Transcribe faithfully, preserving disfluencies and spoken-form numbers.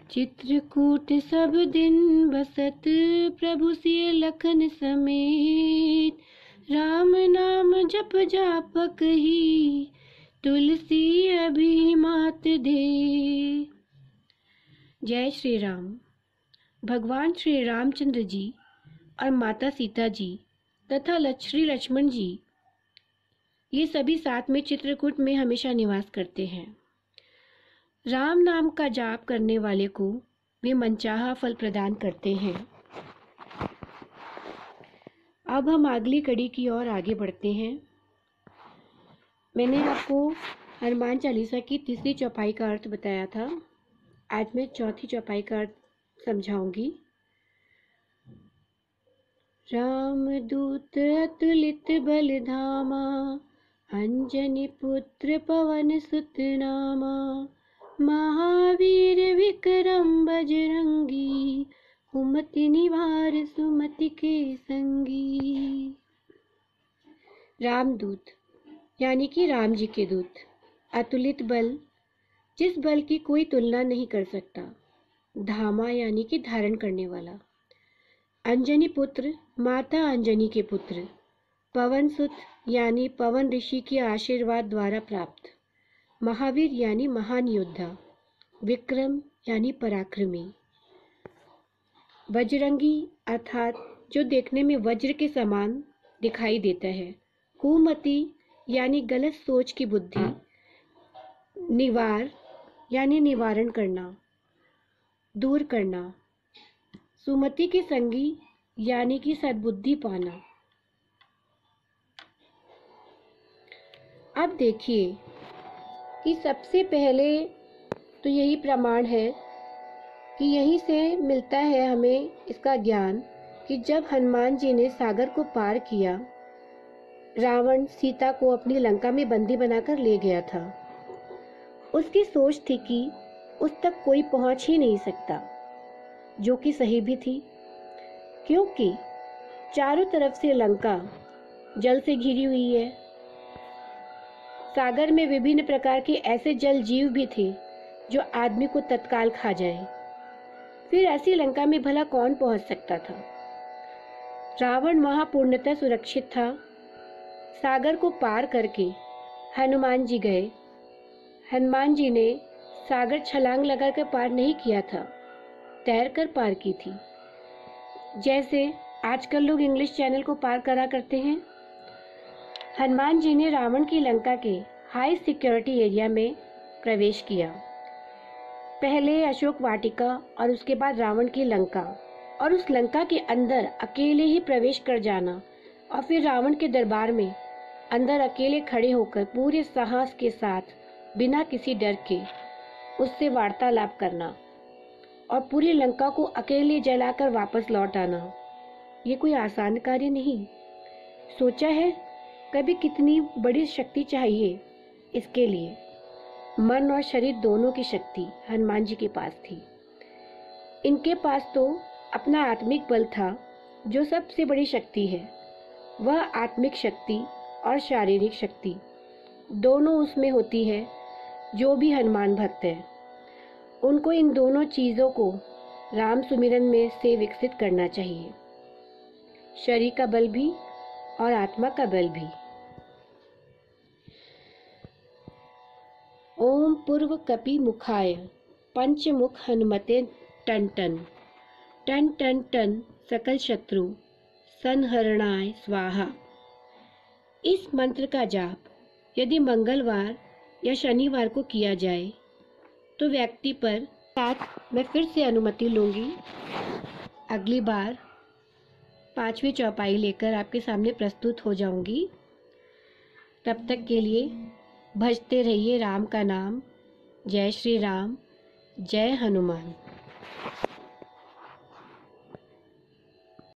चित्रकूट सब दिन बसत, प्रभु सिय लखन समेत। राम नाम जप जापक ही, तुलसी अभिमात दे। जय श्री राम। भगवान श्री रामचंद्र जी और माता सीता जी तथा श्री लक्ष्मण जी ये सभी साथ में चित्रकूट में हमेशा निवास करते हैं। राम नाम का जाप करने वाले को वे मनचाहा फल प्रदान करते हैं। अब हम अगली कड़ी की ओर आगे बढ़ते हैं। मैंने आपको हनुमान चालीसा की तीसरी चौपाई का अर्थ बताया था। आज मैं चौथी चौपाई का अर्थ समझाऊंगी। राम दूत अतुलित बल धामा, अंजनी पुत्र पवन सुत नामा। महावीर विक्रम बजरंगी, कुमति निवार सुमति के संगी। रामदूत यानी कि राम जी के दूत। अतुलित बल, जिस बल की कोई तुलना नहीं कर सकता। धामा यानी कि धारण करने वाला। अंजनी पुत्र, माता अंजनी के पुत्र। पवन सुत यानी पवन ऋषि के आशीर्वाद द्वारा प्राप्त। महावीर यानी महान योद्धा। विक्रम यानी पराक्रमी। बजरंगी अर्थात जो देखने में वज्र के समान दिखाई देता है। कुमति यानी गलत सोच की बुद्धि। निवार यानी निवारण करना, दूर करना। सुमति के संगी यानी कि सद्बुद्धि पाना। अब देखिए कि सबसे पहले तो यही प्रमाण है कि यहीं से मिलता है हमें इसका ज्ञान कि जब हनुमान जी ने सागर को पार किया, रावण सीता को अपनी लंका में बंदी बनाकर ले गया था। उसकी सोच थी कि उस तक कोई पहुंच ही नहीं सकता, जो कि सही भी थी, क्योंकि चारों तरफ से लंका जल से घिरी हुई है। सागर में विभिन्न प्रकार के ऐसे जल जीव भी थे जो आदमी को तत्काल खा जाए। फिर ऐसी लंका में भला कौन पहुंच सकता था। रावण वहां पूर्णतः सुरक्षित था। सागर को पार करके हनुमान जी गए। हनुमान जी ने सागर छलांग लगाकर पार नहीं किया था, तैरकर पार की थी। जैसे आजकल लोग इंग्लिश चैनल को पार करा करते हैं। हनुमान जी ने रावण की लंका के हाई सिक्योरिटी एरिया में प्रवेश किया। पहले अशोक वाटिका और उसके बाद रावण की लंका, और उस लंका के अंदर अकेले ही प्रवेश कर जाना, और फिर रावण के दरबार में अंदर अकेले खड़े होकर पूरे साहस के साथ बिना किसी डर के उससे वार्तालाप करना और पूरी लंका को अकेले जलाकर वापस लौट आना, ये कोई आसान कार्य नहीं। सोचा है कभी कितनी बड़ी शक्ति चाहिए इसके लिए। मन और शरीर दोनों की शक्ति हनुमान जी के पास थी। इनके पास तो अपना आत्मिक बल था, जो सबसे बड़ी शक्ति है। वह आत्मिक शक्ति और शारीरिक शक्ति दोनों उसमें होती है। जो भी हनुमान भक्त है उनको इन दोनों चीज़ों को राम सुमिरन में से विकसित करना चाहिए, शरीर का बल भी और आत्मा का बल भी। ओम पूर्व कपि मुखाय पंचमुख हनुमते टन टन। टन टन टन सकल शत्रु संहरणाय स्वाहा। इस मंत्र का जाप यदि मंगलवार या शनिवार को किया जाए तो व्यक्ति पर साथ मैं फिर से अनुमति लूँगी। अगली बार पांचवी चौपाई लेकर आपके सामने प्रस्तुत हो जाऊंगी। तब तक के लिए भजते रहिए राम का नाम। जय श्री राम, जय हनुमान।